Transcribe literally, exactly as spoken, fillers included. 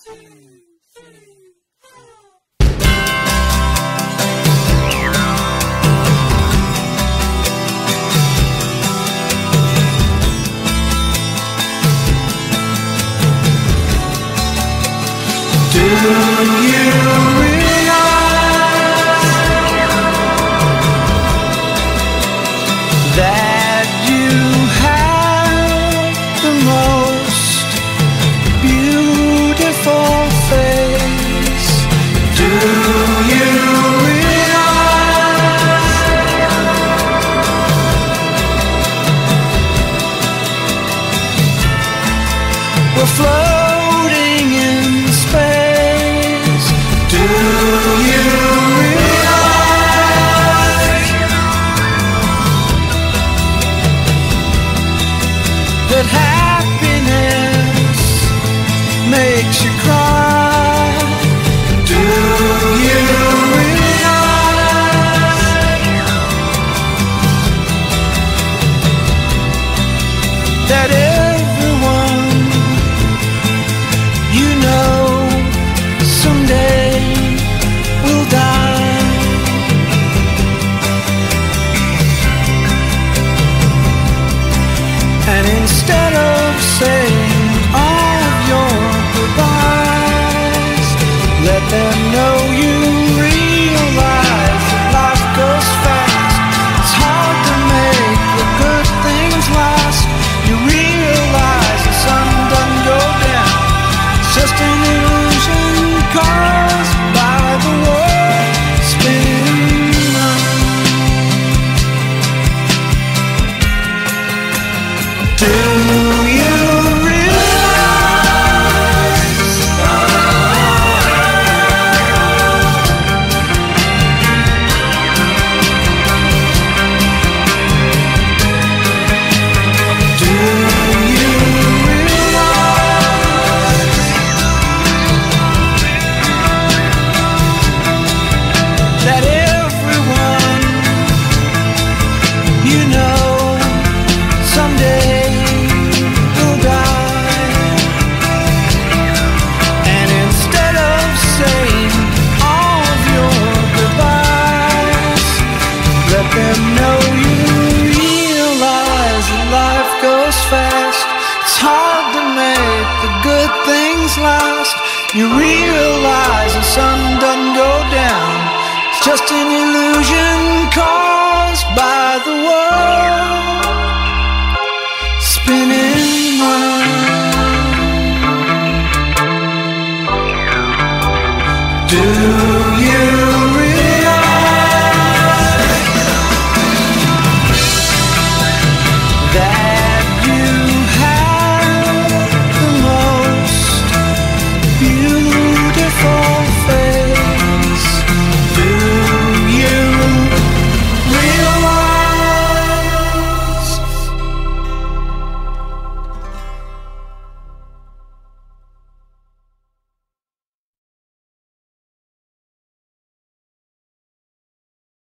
Do you realize that you have the most beautiful face? Do you realize we're floating in space? Do you realize that happiness makes you cry? Do you realize that everyone you know someday will die? And instead of saying all of your goodbyes, let them know you realize that life goes fast. It's hard to make the good things last. You realize the sun doesn't go down. It's just an illusion caused by the world spinning round. Do you realize Do you realize that everyone you know someday will die? And instead of saying all of your goodbyes, let them know you realize that life goes fast. It's hard to make the good things last. You realize the sun doesn't go down. It's just an illusion caused by the world spinning round. Do you